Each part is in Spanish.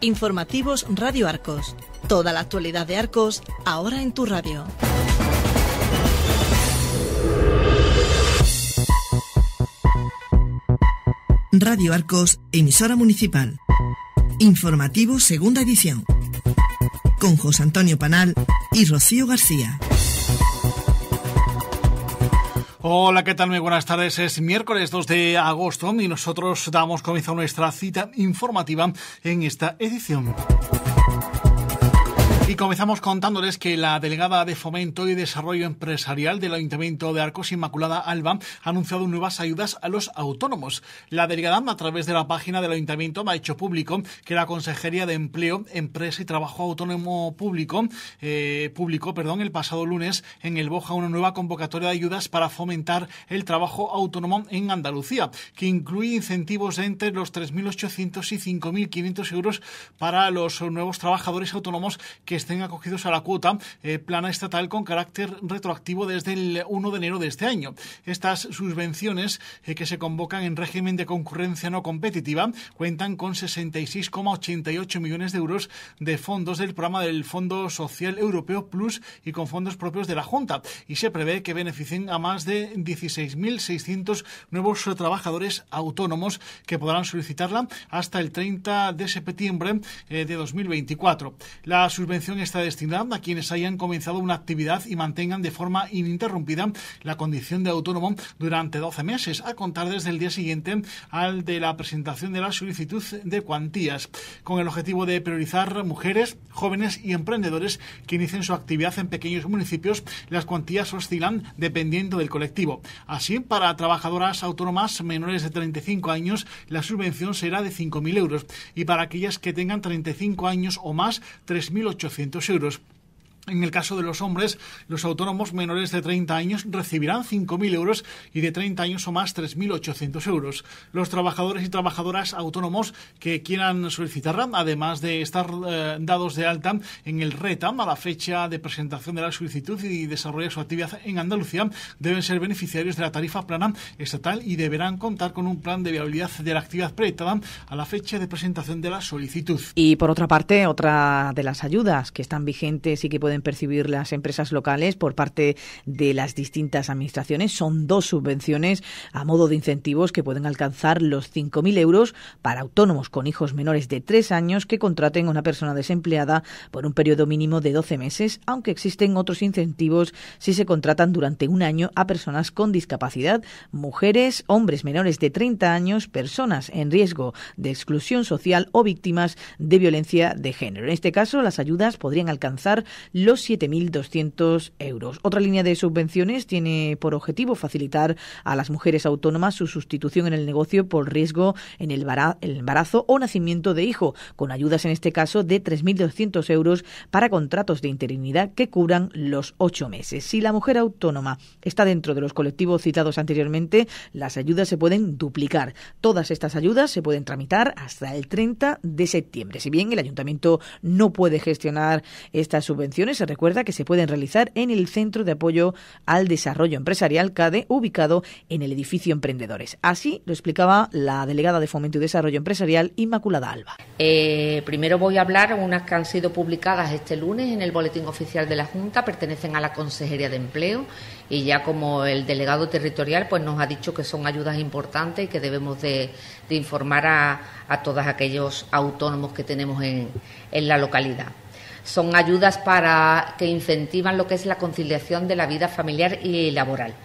Informativos Radio Arcos. Toda la actualidad de Arcos, ahora en tu radio. Radio Arcos, emisora municipal. Informativo segunda edición. Con José Antonio Panal y Rocío García. Hola, ¿qué tal? Muy buenas tardes. Es miércoles 2 de agosto y nosotros damos comienzo a nuestra cita informativa en esta edición. Y comenzamos contándoles que la delegada de Fomento y Desarrollo Empresarial del Ayuntamiento de Arcos, Inmaculada Alba, ha anunciado nuevas ayudas a los autónomos. La delegada, a través de la página del Ayuntamiento, ha hecho público que la Consejería de Empleo, Empresa y Trabajo Autónomo publicó el pasado lunes en el BOJA una nueva convocatoria de ayudas para fomentar el trabajo autónomo en Andalucía, que incluye incentivos de entre los 3.800 y 5.500 euros para los nuevos trabajadores autónomos que estén acogidos a la cuota plana estatal con carácter retroactivo desde el 1 de enero de este año. Estas subvenciones que se convocan en régimen de concurrencia no competitiva cuentan con 66,88 millones de euros de fondos del programa del Fondo Social Europeo Plus y con fondos propios de la Junta, y se prevé que beneficien a más de 16.600 nuevos trabajadores autónomos que podrán solicitarla hasta el 30 de septiembre de 2024. La subvención está destinada a quienes hayan comenzado una actividad y mantengan de forma ininterrumpida la condición de autónomo durante 12 meses, a contar desde el día siguiente al de la presentación de la solicitud de cuantías, con el objetivo de priorizar mujeres, jóvenes y emprendedores que inicien su actividad en pequeños municipios. Las cuantías oscilan dependiendo del colectivo. Así, para trabajadoras autónomas menores de 35 años, la subvención será de 5.000 euros y para aquellas que tengan 35 años o más, 3.800 euros. En el caso de los hombres, los autónomos menores de 30 años recibirán 5.000 euros y de 30 años o más 3.800 euros. Los trabajadores y trabajadoras autónomos que quieran solicitarla, además de estar dados de alta en el RETAM a la fecha de presentación de la solicitud y desarrollar su actividad en Andalucía, deben ser beneficiarios de la tarifa plana estatal y deberán contar con un plan de viabilidad de la actividad proyectada a la fecha de presentación de la solicitud. Y por otra parte, otra de las ayudas que están vigentes y que pueden percibir las empresas locales por parte de las distintas administraciones son dos subvenciones a modo de incentivos que pueden alcanzar los 5.000 euros para autónomos con hijos menores de 3 años que contraten a una persona desempleada por un periodo mínimo de 12 meses, aunque existen otros incentivos si se contratan durante un año a personas con discapacidad, mujeres, hombres menores de 30 años, personas en riesgo de exclusión social o víctimas de violencia de género. En este caso, las ayudas podrían alcanzar los 7.200 euros. Otra línea de subvenciones tiene por objetivo facilitar a las mujeres autónomas su sustitución en el negocio por riesgo en el embarazo o nacimiento de hijo, con ayudas en este caso de 3.200 euros para contratos de interinidad que cubran los 8 meses. Si la mujer autónoma está dentro de los colectivos citados anteriormente, las ayudas se pueden duplicar. Todas estas ayudas se pueden tramitar hasta el 30 de septiembre. Si bien el ayuntamiento no puede gestionar estas subvenciones, se recuerda que se pueden realizar en el Centro de Apoyo al Desarrollo Empresarial CADE, ubicado en el edificio Emprendedores. Así lo explicaba la delegada de Fomento y Desarrollo Empresarial, Inmaculada Alba. Primero voy a hablar unas que han sido publicadas este lunes en el Boletín Oficial de la Junta, pertenecen a la Consejería de Empleo y ya como el delegado territorial pues nos ha dicho que son ayudas importantes y que debemos de informar a todos aquellos autónomos que tenemos en la localidad. Son ayudas que incentivan lo que es la conciliación de la vida familiar y laboral.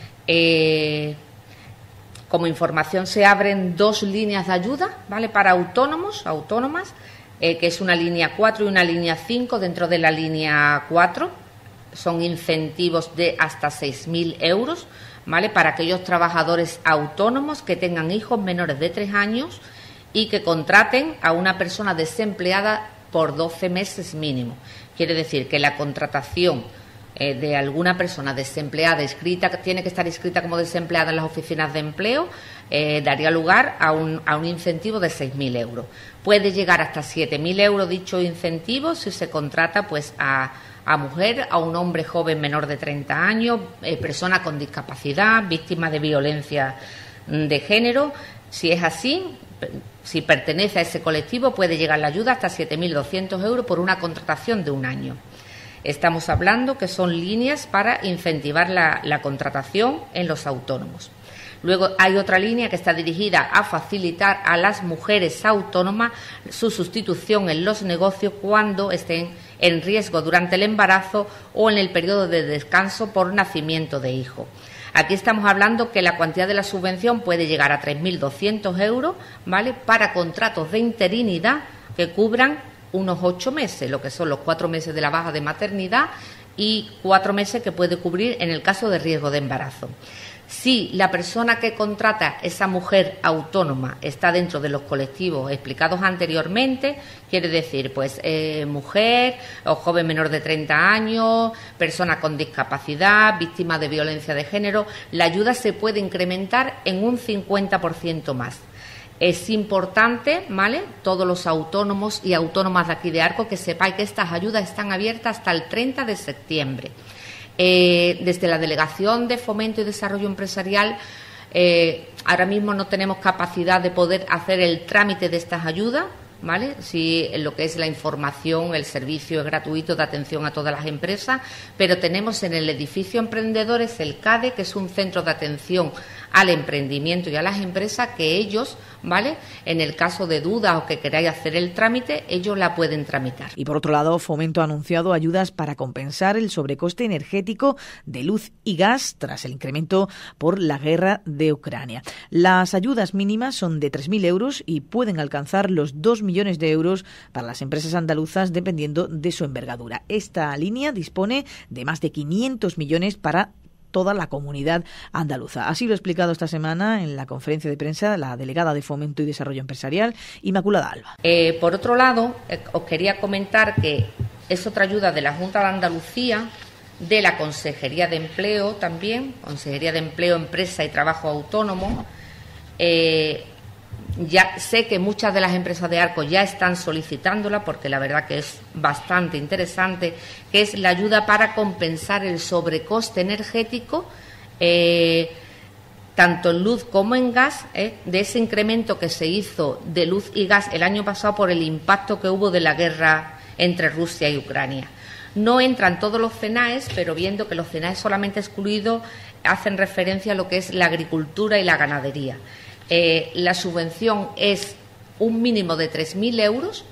Como información se abren 2 líneas de ayuda, ¿vale?, para autónomos, autónomas, que es una línea 4 y una línea 5. Dentro de la línea 4 son incentivos de hasta 6.000 euros, ¿vale?, para aquellos trabajadores autónomos que tengan hijos menores de 3 años y que contraten a una persona desempleada por 12 meses mínimo. Quiere decir que la contratación de alguna persona desempleada tiene que estar inscrita como desempleada en las oficinas de empleo, daría lugar a un incentivo de 6.000 euros. Puede llegar hasta 7.000 euros dicho incentivo si se contrata pues a mujer, a un hombre joven menor de 30 años, persona con discapacidad, víctima de violencia de género. Si es así, si pertenece a ese colectivo, puede llegar la ayuda hasta 7.200 euros por una contratación de un año. Estamos hablando que son líneas para incentivar la contratación en los autónomos. Luego hay otra línea que está dirigida a facilitar a las mujeres autónomas su sustitución en los negocios cuando estén en riesgo durante el embarazo o en el periodo de descanso por nacimiento de hijo. Aquí estamos hablando que la cuantía de la subvención puede llegar a 3.200 euros, ¿vale?, para contratos de interinidad que cubran unos 8 meses, lo que son los 4 meses de la baja de maternidad y 4 meses que puede cubrir en el caso de riesgo de embarazo. Si la persona que contrata, esa mujer autónoma, está dentro de los colectivos explicados anteriormente, quiere decir, pues, mujer o joven menor de 30 años, persona con discapacidad, víctima de violencia de género, la ayuda se puede incrementar en un 50% más. Es importante, ¿vale?, todos los autónomos y autónomas de aquí de Arcos, que sepáis que estas ayudas están abiertas hasta el 30 de septiembre. Desde la Delegación de Fomento y Desarrollo Empresarial, ahora mismo no tenemos capacidad de poder hacer el trámite de estas ayudas, ¿vale? Si lo que es la información, el servicio es gratuito de atención a todas las empresas, pero tenemos en el edificio Emprendedores el CADE, que es un centro de atención al emprendimiento y a las empresas, que ellos, ¿vale?, en el caso de dudas o que queráis hacer el trámite, ellos la pueden tramitar. Y por otro lado, Fomento ha anunciado ayudas para compensar el sobrecoste energético de luz y gas tras el incremento por la guerra de Ucrania. Las ayudas mínimas son de 3.000 euros y pueden alcanzar los 2 millones de euros para las empresas andaluzas dependiendo de su envergadura. Esta línea dispone de más de 500 millones para toda la comunidad andaluza. Así lo ha explicado esta semana en la conferencia de prensa la delegada de Fomento y Desarrollo Empresarial, Inmaculada Alba. Por otro lado, os quería comentar que es otra ayuda de la Junta de Andalucía, de la Consejería de Empleo también, Consejería de Empleo, Empresa y Trabajo Autónomo. Ya sé que muchas de las empresas de Arcos ya están solicitándola, porque la verdad que es bastante interesante, que es la ayuda para compensar el sobrecoste energético, tanto en luz como en gas, de ese incremento que se hizo de luz y gas el año pasado por el impacto que hubo de la guerra entre Rusia y Ucrania. No entran todos los CENAES, pero viendo que los CENAES solamente excluidos hacen referencia a lo que es la agricultura y la ganadería. La subvención es un mínimo de 300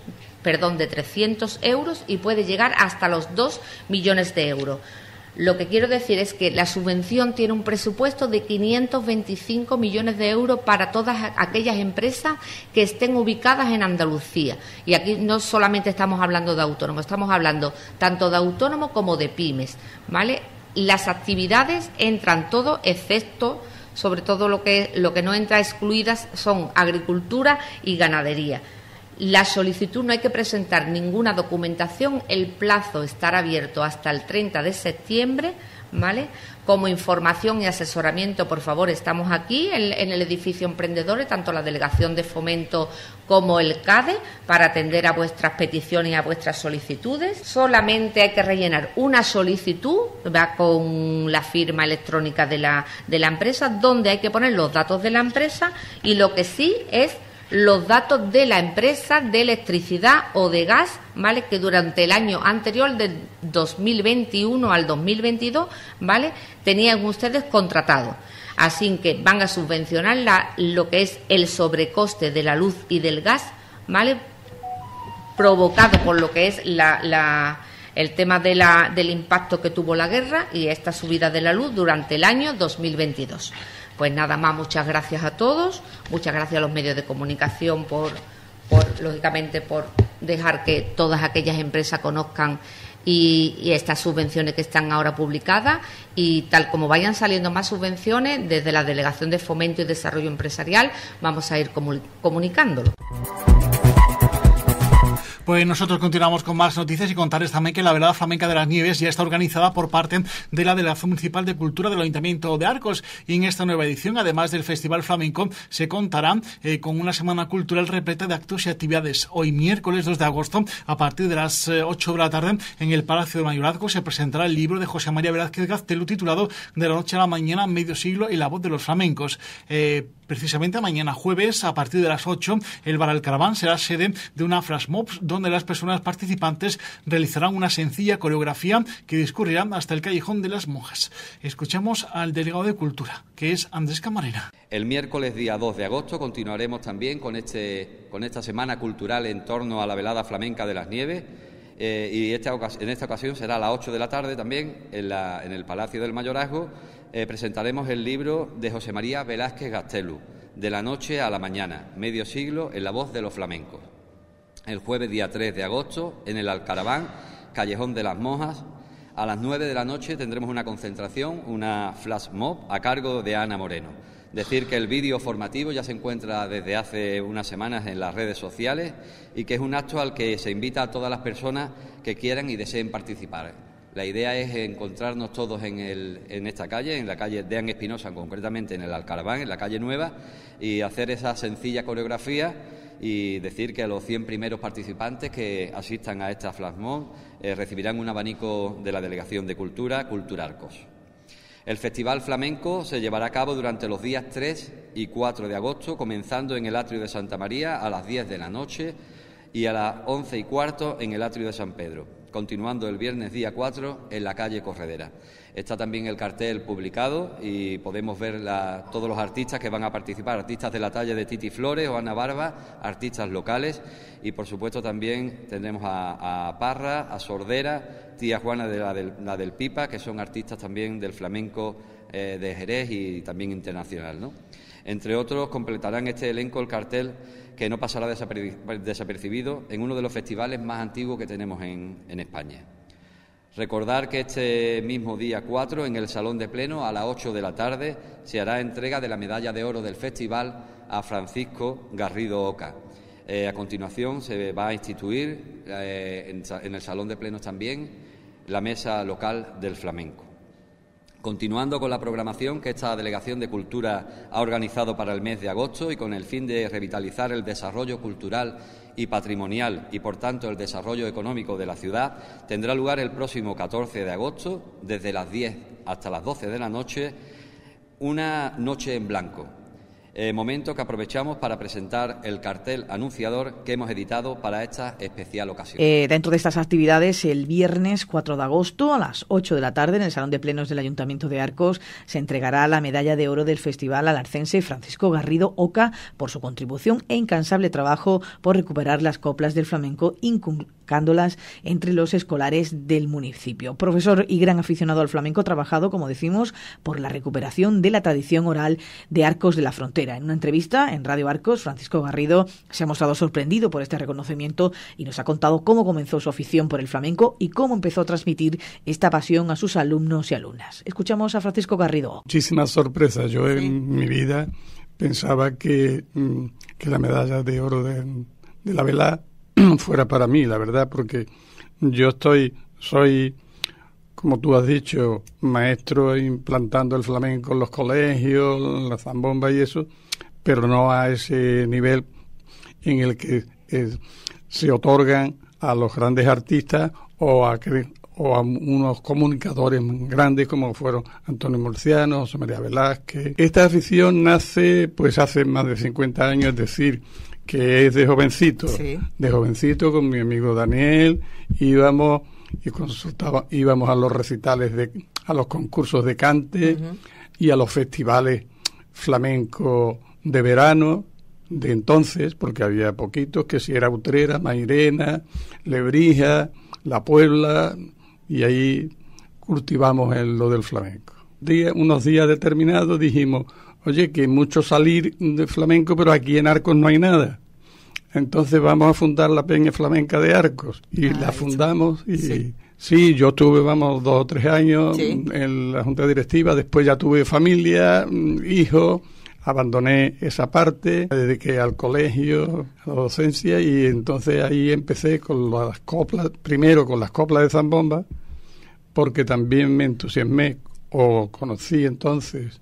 euros y puede llegar hasta los 2 millones de euros. Lo que quiero decir es que la subvención tiene un presupuesto de 525 millones de euros para todas aquellas empresas que estén ubicadas en Andalucía. Y aquí no solamente estamos hablando de autónomos, estamos hablando tanto de autónomos como de pymes, ¿vale? Las actividades entran todo excepto, sobre todo lo que no entra excluidas son agricultura y ganadería. La solicitud no hay que presentar ninguna documentación, el plazo estará abierto hasta el 30 de septiembre, ¿vale? Como información y asesoramiento, por favor, estamos aquí en el edificio Emprendedores, tanto la Delegación de Fomento como el CADE, para atender a vuestras peticiones y a vuestras solicitudes. Solamente hay que rellenar una solicitud, va con la firma electrónica de la empresa, donde hay que poner los datos de la empresa y lo que sí es los datos de la empresa de electricidad o de gas, ¿vale?, que durante el año anterior, del 2021 al 2022, ¿vale?, tenían ustedes contratado. Así que van a subvencionar lo que es el sobrecoste de la luz y del gas, ¿vale?, provocado por lo que es el tema del impacto que tuvo la guerra y esta subida de la luz durante el año 2022. Pues nada más, muchas gracias a todos, muchas gracias a los medios de comunicación lógicamente, por dejar que todas aquellas empresas conozcan y estas subvenciones que están ahora publicadas, y tal como vayan saliendo más subvenciones, desde la Delegación de Fomento y Desarrollo Empresarial vamos a ir comunicándolo. Pues nosotros continuamos con más noticias y contarles también que la Velada Flamenca de las Nieves ya está organizada por parte de la Delegación Municipal de Cultura del Ayuntamiento de Arcos, y en esta nueva edición, además del Festival Flamenco, se contará con una semana cultural repleta de actos y actividades. Hoy, miércoles 2 de agosto, a partir de las 8 de la tarde, en el Palacio de Mayorazgo se presentará el libro de José María Velázquez Gaztelu titulado De la noche a la mañana, medio siglo y la voz de los flamencos. Precisamente mañana jueves, a partir de las 8, el Bar Alcaraván será sede de una flash mob donde las personas participantes realizarán una sencilla coreografía que discurrirá hasta el Callejón de las Monjas. Escuchamos al delegado de Cultura, que es Andrés Camarena. El miércoles día 2 de agosto continuaremos también con esta semana cultural en torno a la velada flamenca de las Nieves. Y en esta ocasión será a las 8 de la tarde también en el Palacio del Mayorazgo. Presentaremos el libro de José María Velázquez Gastelu, De la noche a la mañana, medio siglo en la voz de los flamencos. El jueves día 3 de agosto en el Alcaraván, Callejón de las Monjas, a las 9 de la noche tendremos una concentración, una flash mob a cargo de Ana Moreno. Decir que el vídeo formativo ya se encuentra desde hace unas semanas en las redes sociales y que es un acto al que se invita a todas las personas que quieran y deseen participar. La idea es encontrarnos todos en esta calle, en la calle Deán Espinosa, concretamente en el Alcaraván, en la calle Nueva, y hacer esa sencilla coreografía y decir que los 100 primeros participantes que asistan a esta flash mob recibirán un abanico de la Delegación de Cultura, Culturarcos. El Festival Flamenco se llevará a cabo durante los días 3 y 4 de agosto, comenzando en el Atrio de Santa María a las 10 de la noche y a las 11:15 en el Atrio de San Pedro, continuando el viernes día 4 en la calle Corredera. Está también el cartel publicado y podemos ver todos los artistas que van a participar, artistas de la talla de Titi Flores o Ana Barba, artistas locales y por supuesto también tendremos a Parra, a Sordera, Tía Juana de la del Pipa, que son artistas también del flamenco de Jerez y también internacional, ¿no? Entre otros, completarán este elenco el cartel que no pasará desapercibido en uno de los festivales más antiguos que tenemos en España. Recordar que este mismo día 4, en el Salón de Pleno, a las 8 de la tarde, se hará entrega de la medalla de oro del festival a Francisco Garrido Oca. A continuación se va a instituir en el Salón de Plenos también la Mesa Local del Flamenco. Continuando con la programación que esta Delegación de Cultura ha organizado para el mes de agosto y con el fin de revitalizar el desarrollo cultural y patrimonial y, por tanto, el desarrollo económico de la ciudad, tendrá lugar el próximo 14 de agosto, desde las 10 hasta las 12 de la noche, una noche en blanco. Momento que aprovechamos para presentar el cartel anunciador que hemos editado para esta especial ocasión. Dentro de estas actividades, el viernes 4 de agosto a las 8 de la tarde en el Salón de Plenos del Ayuntamiento de Arcos se entregará la medalla de oro del Festival Alarcense Francisco Garrido Oca por su contribución e incansable trabajo por recuperar las coplas del flamenco, inculcándolas entre los escolares del municipio. Profesor y gran aficionado al flamenco, ha trabajado, como decimos, por la recuperación de la tradición oral de Arcos de la Frontera. En una entrevista en Radio Arcos, Francisco Garrido se ha mostrado sorprendido por este reconocimiento y nos ha contado cómo comenzó su afición por el flamenco y cómo empezó a transmitir esta pasión a sus alumnos y alumnas. Escuchamos a Francisco Garrido. Muchísimas sorpresas. Yo en mi vida pensaba que la medalla de oro de la vela fuera para mí, la verdad, porque yo soy, como tú has dicho, maestro implantando el flamenco en los colegios, la zambomba y eso, pero no a ese nivel en el que se otorgan a los grandes artistas o a unos comunicadores grandes como fueron Antonio Murciano, José María Velázquez. Esta afición nace pues hace más de 50 años, es decir, que es de jovencito. Sí. De jovencito con mi amigo Daniel íbamos a los recitales, a los concursos de cante y a los festivales flamencos de verano de entonces, porque había poquitos, que si era Utrera, Mairena, Lebrija, La Puebla, y ahí cultivamos lo del flamenco. Unos días determinados dijimos, oye, que mucho salir de flamenco, pero aquí en Arcos no hay nada. Entonces vamos a fundar la Peña Flamenca de Arcos. Y la fundamos y sí, yo tuve, 2 o 3 años en la junta directiva, después ya tuve familia, hijos, abandoné esa parte, me dediqué al colegio, a la docencia, y entonces ahí empecé con las coplas, primero con las coplas de zambomba, porque también me entusiasmé, o conocí entonces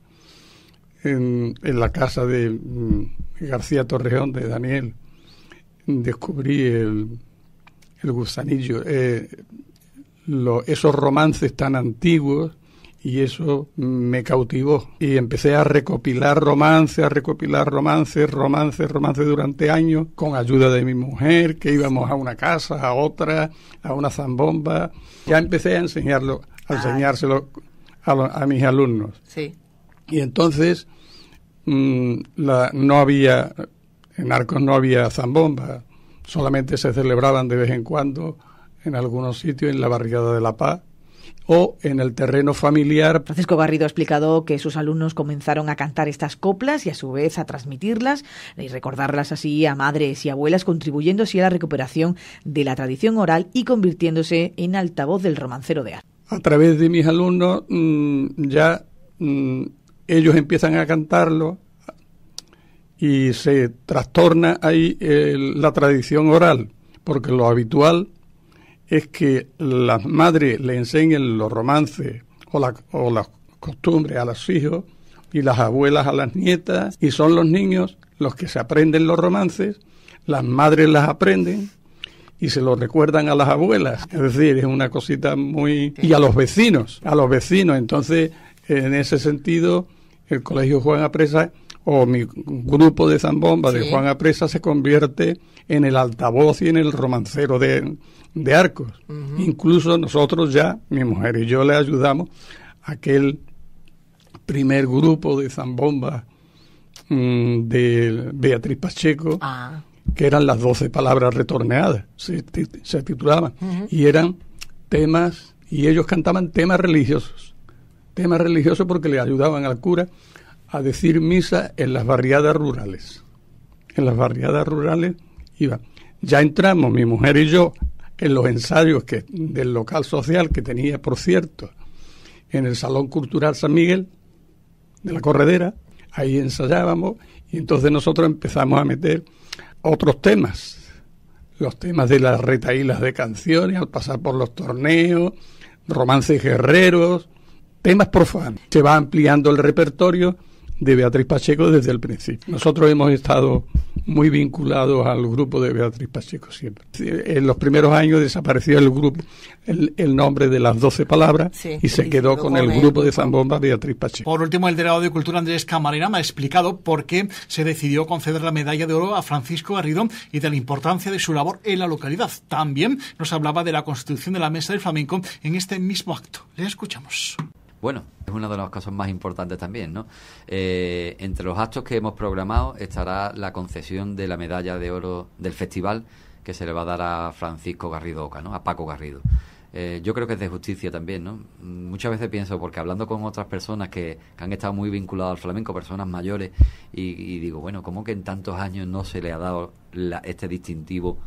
en la casa de García Torrejón, de Daniel, descubrí el gusanillo, esos romances tan antiguos y eso me cautivó. Y empecé a recopilar romances durante años, con ayuda de mi mujer, que íbamos a una casa, a otra, a una zambomba. Ya empecé a enseñárselo a mis alumnos. Sí. Y entonces no había, en Arcos no había zambomba, solamente se celebraban de vez en cuando en algunos sitios, en la Barriada de la Paz o en el terreno familiar. Francisco Garrido ha explicado que sus alumnos comenzaron a cantar estas coplas y a su vez a transmitirlas y recordarlas así a madres y abuelas, contribuyendo así a la recuperación de la tradición oral y convirtiéndose en altavoz del romancero de Arcos. A través de mis alumnos ellos empiezan a cantarlo y se trastorna ahí la tradición oral, porque lo habitual es que las madres le enseñen los romances o las costumbres a los hijos y las abuelas a las nietas, y son los niños los que se aprenden los romances, las madres las aprenden y se lo recuerdan a las abuelas. Es decir, es una cosita muy... Y a los vecinos. Entonces, en ese sentido, el Colegio Juan Apresa o mi grupo de zambomba de Juan Apresa se convierte en el altavoz y en el romancero de Arcos. Uh-huh. Incluso nosotros ya, mi mujer y yo, le ayudamos a aquel primer grupo de zambomba de Beatriz Pacheco, que eran las 12 palabras retorneadas, se titulaban, y eran temas, y ellos cantaban temas religiosos porque le ayudaban al cura a decir misa en las barriadas rurales. En las barriadas rurales iban. Ya entramos, mi mujer y yo, en los ensayos del local social que tenía, por cierto, en el Salón Cultural San Miguel de la Corredera. Ahí ensayábamos y entonces nosotros empezamos a meter otros temas, los temas de las retahílas de canciones, al pasar por los torneos, romances guerreros, temas profanos. Se va ampliando el repertorio de Beatriz Pacheco desde el principio. Nosotros hemos estado muy vinculados al grupo de Beatriz Pacheco siempre. En los primeros años desapareció el grupo, el nombre de las 12 palabras, y se quedó con el grupo de zambomba Beatriz Pacheco. Por último, el delegado de Cultura, Andrés Camarena, me ha explicado por qué se decidió conceder la medalla de oro a Francisco Garrido y de la importancia de su labor en la localidad. También nos hablaba de la constitución de la Mesa del Flamenco en este mismo acto. Le escuchamos. Bueno, es una de las cosas más importantes también, ¿no? Entre los actos que hemos programado estará la concesión de la medalla de oro del festival que se le va a dar a Francisco Garrido Oca, ¿no? A Paco Garrido. Yo creo que es de justicia también, ¿no? Muchas veces pienso, porque hablando con otras personas que han estado muy vinculadas al flamenco, personas mayores, y digo, bueno, ¿cómo que en tantos años no se le ha dado este distintivo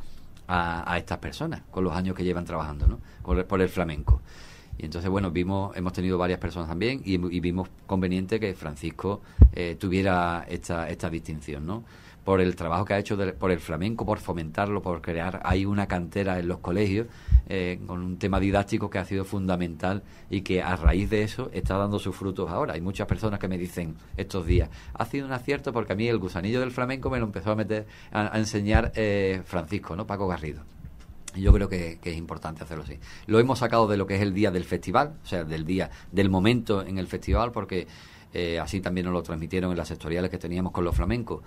a estas personas con los años que llevan trabajando, ¿no? Por el flamenco? Y entonces, bueno, hemos tenido varias personas también y vimos conveniente que Francisco tuviera esta distinción, ¿no? Por el trabajo que ha hecho por el flamenco, por fomentarlo, por crear ahí una cantera en los colegios con un tema didáctico que ha sido fundamental y que a raíz de eso está dando sus frutos ahora. Hay muchas personas que me dicen estos días, ha sido un acierto porque a mí el gusanillo del flamenco me lo empezó a enseñar Francisco, ¿no? Paco Garrido. Yo creo que es importante hacerlo así. Lo hemos sacado de lo que es el día del festival, o sea, del momento en el festival, porque así también nos lo transmitieron en las sectoriales que teníamos con los flamencos,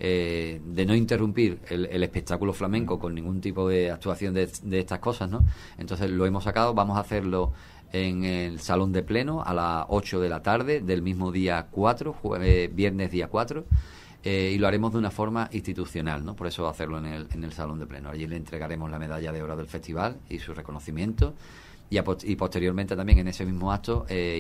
de no interrumpir el espectáculo flamenco con ningún tipo de actuación de estas cosas, ¿no? Entonces lo hemos sacado, vamos a hacerlo en el Salón de Pleno a las 8 de la tarde del mismo día 4, viernes día 4. Y lo haremos de una forma institucional, ¿no? Por eso hacerlo en el Salón de Pleno. Allí le entregaremos la medalla de oro del festival y su reconocimiento. Y posteriormente también en ese mismo acto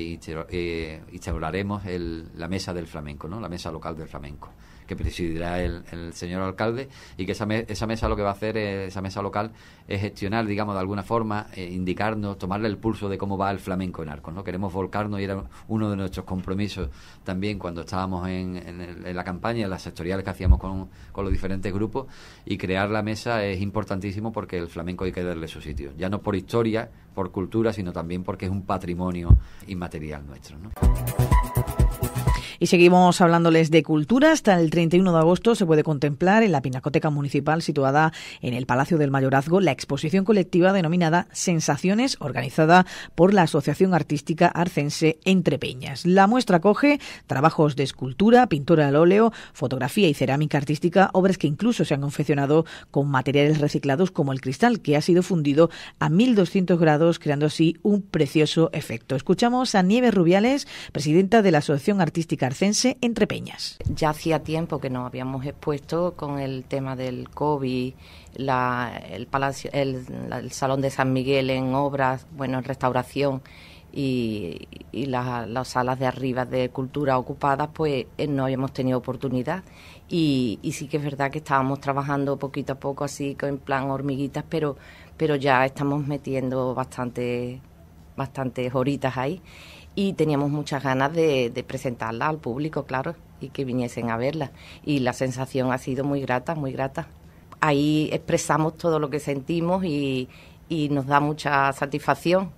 instauraremos la mesa del flamenco, ¿no? La mesa local del flamenco, que presidirá el señor alcalde, y que esa mesa lo que va a hacer, esa mesa local, es gestionar, digamos, de alguna forma, indicarnos, tomarle el pulso de cómo va el flamenco en Arcos, ¿no? Queremos volcarnos, y era uno de nuestros compromisos también cuando estábamos en la campaña, en las sectoriales que hacíamos con los diferentes grupos, y crear la mesa es importantísimo porque el flamenco hay que darle su sitio, ya no por historia, por cultura, sino también porque es un patrimonio inmaterial nuestro, ¿no? Y seguimos hablándoles de cultura. Hasta el 31 de agosto se puede contemplar en la Pinacoteca Municipal situada en el Palacio del Mayorazgo la exposición colectiva denominada Sensaciones, organizada por la Asociación Artística Arcense Entre Peñas. La muestra acoge trabajos de escultura, pintura al óleo, fotografía y cerámica artística, obras que incluso se han confeccionado con materiales reciclados como el cristal, que ha sido fundido a 1200 grados, creando así un precioso efecto. Escuchamos a Nieves Rubiales, presidenta de la Asociación Artística Arcense Entre Peñas. Ya hacía tiempo que nos habíamos expuesto con el tema del COVID, el Salón de San Miguel en obras, en restauración y las salas de arriba de cultura ocupadas, pues no habíamos tenido oportunidad. Y sí que es verdad que estábamos trabajando poquito a poco así, en plan hormiguitas, pero ya estamos metiendo bastantes horitas ahí. Y teníamos muchas ganas de presentarla al público, claro, y que viniesen a verla. Y la sensación ha sido muy grata, muy grata. Ahí expresamos todo lo que sentimos y nos da mucha satisfacción,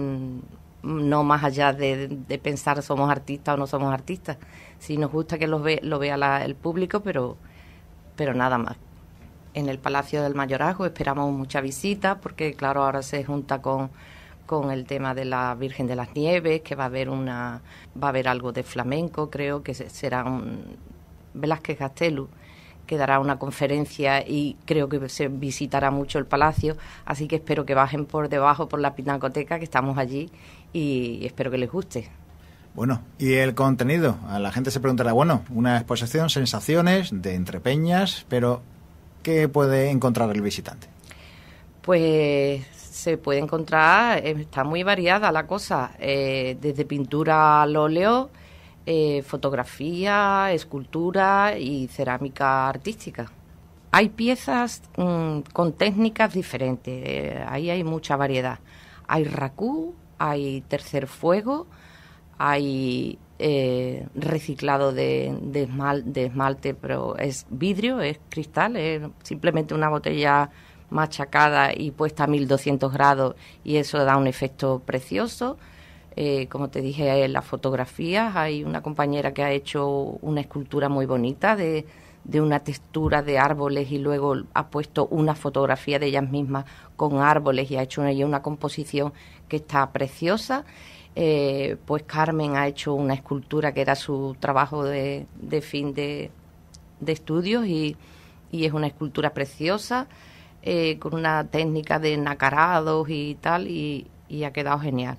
no más allá de pensar somos artistas o no somos artistas. Sí nos gusta que lo vea el público, pero nada más. En el Palacio del Mayorazgo esperamos mucha visita, porque claro, ahora se junta con el tema de la Virgen de las Nieves, que va a haber algo de flamenco, creo que será Velázquez Gastelu, que dará una conferencia y creo que se visitará mucho el palacio, así que espero que bajen por debajo por la pinacoteca, que estamos allí, y espero que les guste. Bueno, y el contenido, a la gente se preguntará, una exposición, sensaciones de Entre Peñas, pero ¿qué puede encontrar el visitante? Pues se puede encontrar, está muy variada la cosa, desde pintura al óleo, fotografía, escultura y cerámica artística. Hay piezas con técnicas diferentes, ahí hay mucha variedad. Hay racú, hay tercer fuego, hay reciclado de esmalte, pero es vidrio, es cristal, es simplemente una botella machacada y puesta a 1200 grados y eso da un efecto precioso. Como te dije, en las fotografías hay una compañera que ha hecho una escultura muy bonita de una textura de árboles y luego ha puesto una fotografía de ellas mismas con árboles y ha hecho una composición que está preciosa. Pues Carmen ha hecho una escultura que era su trabajo de fin de estudios y es una escultura preciosa, con una técnica de nacarados y tal, y ha quedado genial.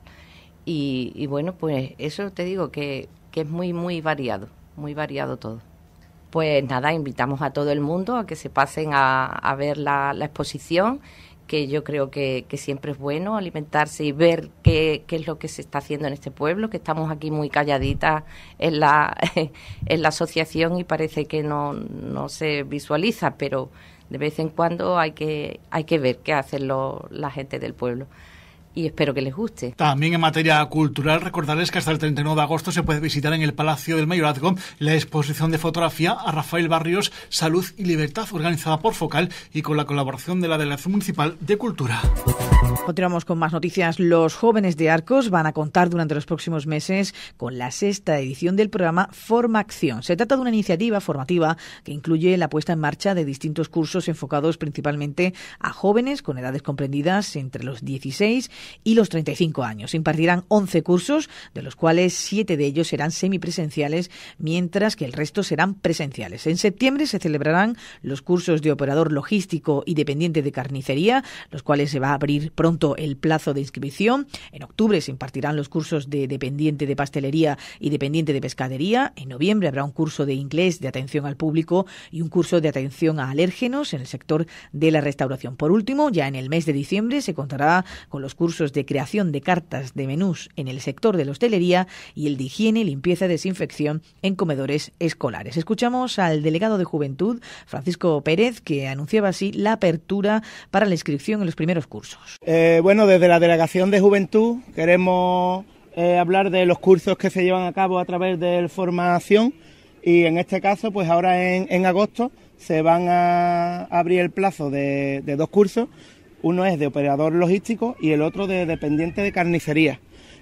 Y bueno, pues eso te digo que es muy, muy variado todo. Pues nada, invitamos a todo el mundo a que se pasen a ver la exposición, que yo creo que siempre es bueno alimentarse y ver qué es lo que se está haciendo en este pueblo, que estamos aquí muy calladitas en la asociación y parece que no se visualiza, pero de vez en cuando hay que ver qué hacen la gente del pueblo. Y espero que les guste. También en materia cultural, recordarles que hasta el 31 de agosto se puede visitar en el Palacio del Mayorazgo la exposición de fotografía a Rafael Barrios, Salud y Libertad, organizada por Focal y con la colaboración de la Delegación Municipal de Cultura. Continuamos con más noticias. Los jóvenes de Arcos van a contar durante los próximos meses con la 6ª edición del programa Forma Acción. Se trata de una iniciativa formativa que incluye la puesta en marcha de distintos cursos enfocados principalmente a jóvenes con edades comprendidas entre los 16 y los 35 años. Se impartirán 11 cursos, de los cuales 7 de ellos serán semipresenciales, mientras que el resto serán presenciales. En septiembre se celebrarán los cursos de operador logístico y dependiente de carnicería, los cuales se va a abrir pronto el plazo de inscripción. En octubre se impartirán los cursos de dependiente de pastelería y dependiente de pescadería. En noviembre habrá un curso de inglés de atención al público y un curso de atención a alérgenos en el sector de la restauración. Por último, ya en el mes de diciembre se contará con los cursos de creación de cartas de menús en el sector de la hostelería y el de higiene, limpieza y desinfección en comedores escolares. Escuchamos al delegado de Juventud, Francisco Pérez, que anunciaba así la apertura para la inscripción en los primeros cursos. Desde la Delegación de Juventud queremos hablar de los cursos que se llevan a cabo a través del Formación y en este caso, pues ahora en agosto se van a abrir el plazo de 2 cursos. Uno es de operador logístico y el otro de dependiente de carnicería.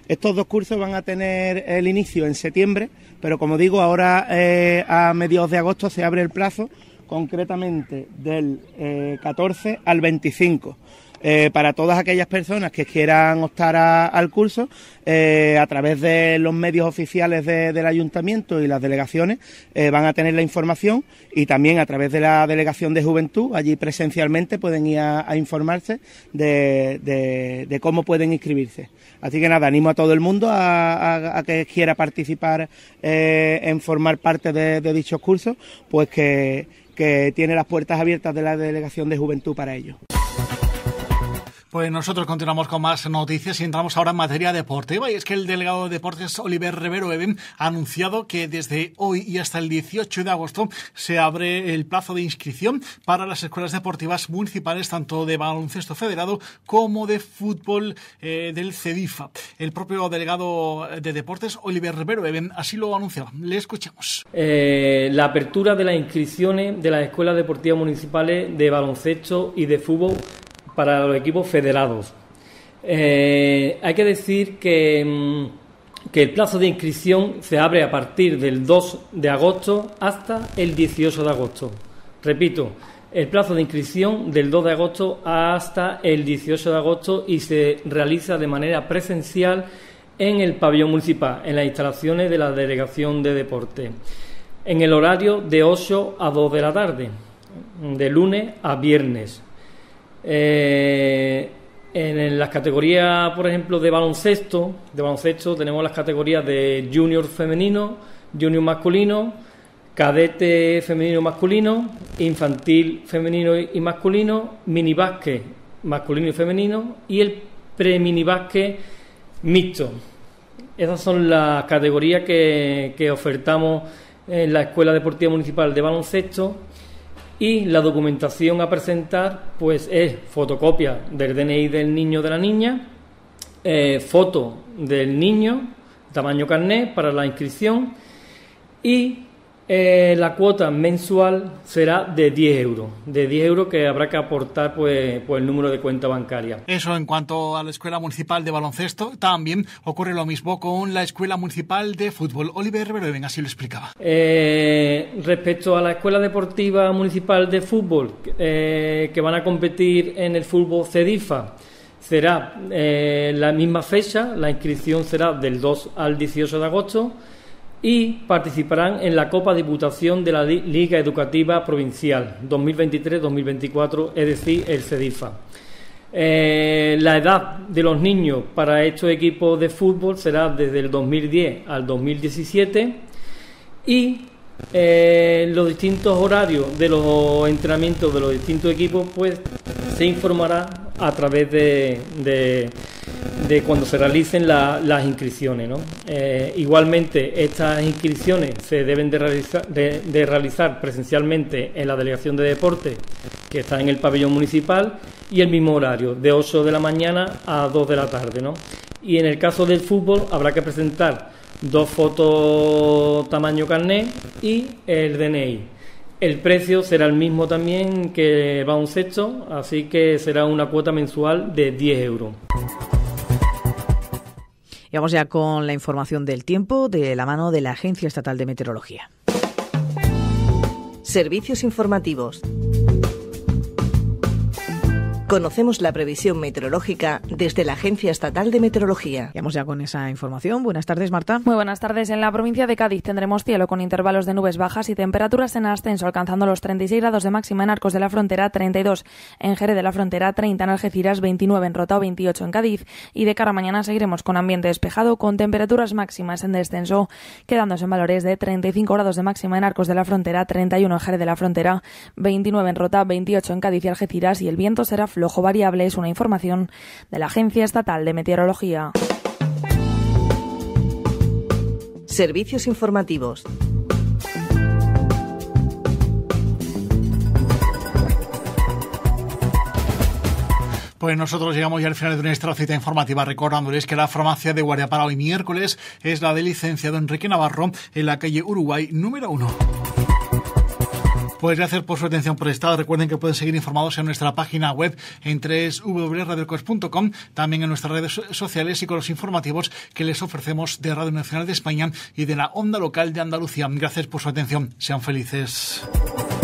Estos 2 cursos van a tener el inicio en septiembre, pero como digo, ahora a mediados de agosto se abre el plazo, concretamente del 14 al 25. Para todas aquellas personas que quieran optar al curso, a través de los medios oficiales del Ayuntamiento y las delegaciones, van a tener la información, y también a través de la Delegación de Juventud, allí presencialmente pueden ir a informarse de cómo pueden inscribirse. Así que nada, animo a todo el mundo a que quiera participar en formar parte de dichos cursos, pues que tiene las puertas abiertas de la Delegación de Juventud para ello. Pues nosotros continuamos con más noticias y entramos ahora en materia deportiva, y es que el delegado de deportes Oliver Rivero Eben ha anunciado que desde hoy y hasta el 18 de agosto se abre el plazo de inscripción para las escuelas deportivas municipales, tanto de baloncesto federado como de fútbol del CEDIFA. El propio delegado de deportes Oliver Rivero Eben así lo anunciaba. Le escuchamos. La apertura de las inscripciones de las escuelas deportivas municipales de baloncesto y de fútbol para los equipos federados. Hay que decir que el plazo de inscripción se abre a partir del 2 de agosto hasta el 18 de agosto. Repito, el plazo de inscripción del 2 de agosto hasta el 18 de agosto, y se realiza de manera presencial en el pabellón municipal, en las instalaciones de la Delegación de Deporte, en el horario de 8 a 2 de la tarde, de lunes a viernes. En las categorías, por ejemplo, de baloncesto tenemos las categorías de junior femenino, junior masculino, cadete femenino masculino, infantil femenino y masculino, minibásquet masculino y femenino, y el preminibásquet mixto. Esas son las categorías que ofertamos en la Escuela Deportiva Municipal de Baloncesto. Y la documentación a presentar pues es fotocopia del DNI del niño o de la niña, foto del niño, tamaño carnet para la inscripción, y la cuota mensual será de 10 euros, que habrá que aportar pues el número de cuenta bancaria. Eso en cuanto a la Escuela Municipal de Baloncesto. También ocurre lo mismo con la Escuela Municipal de Fútbol. Oliver Rivero, así lo explicaba. Respecto a la Escuela Deportiva Municipal de Fútbol, que van a competir en el fútbol CEDIFA, será la misma fecha. La inscripción será del 2 al 18 de agosto, y participarán en la Copa Diputación de la Liga Educativa Provincial 2023-2024, es decir, el CEDIFA. La edad de los niños para estos equipos de fútbol será desde el 2010 al 2017, y los distintos horarios de los entrenamientos de los distintos equipos pues se informará a través de cuando se realicen las inscripciones, ¿no? Igualmente, estas inscripciones se deben de realizar presencialmente en la Delegación de Deportes, que está en el pabellón municipal, y el mismo horario, de 8 de la mañana a 2 de la tarde, ¿no? Y en el caso del fútbol habrá que presentar 2 fotos tamaño carnet y el DNI. El precio será el mismo también que el baloncesto, así que será una cuota mensual de 10 euros. Y vamos ya con la información del tiempo de la mano de la Agencia Estatal de Meteorología. Servicios informativos. Conocemos la previsión meteorológica desde la Agencia Estatal de Meteorología. Vamos ya con esa información. Buenas tardes, Marta. Muy buenas tardes. En la provincia de Cádiz tendremos cielo con intervalos de nubes bajas y temperaturas en ascenso, alcanzando los 36 grados de máxima en Arcos de la Frontera, 32 en Jerez de la Frontera, 30 en Algeciras, 29 en Rota o 28 en Cádiz. Y de cara a mañana seguiremos con ambiente despejado, con temperaturas máximas en descenso, quedándose en valores de 35 grados de máxima en Arcos de la Frontera, 31 en Jerez de la Frontera, 29 en Rota, 28 en Cádiz y Algeciras, y el viento será flojo variable. Es una información de la Agencia Estatal de Meteorología. Servicios informativos. Pues nosotros llegamos ya al final de nuestra cita informativa, recordándoles que la farmacia de guardia para hoy miércoles es la del licenciado Enrique Navarro, en la calle Uruguay número 1. Pues gracias por su atención prestada. Recuerden que pueden seguir informados en nuestra página web en www.radioarcos.com, también en nuestras redes sociales y con los informativos que les ofrecemos de Radio Nacional de España y de la onda local de Andalucía. Gracias por su atención. Sean felices.